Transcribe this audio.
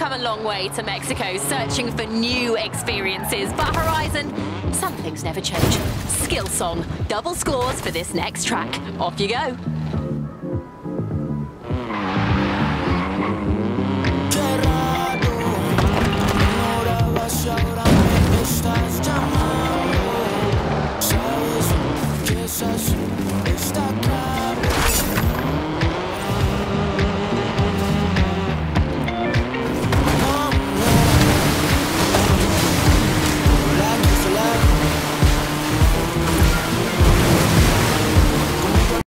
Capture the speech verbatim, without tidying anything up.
come a long way to Mexico, searching for new experiences. But Horizon, some things never change. Skill song, double scores for this next track. Off you go.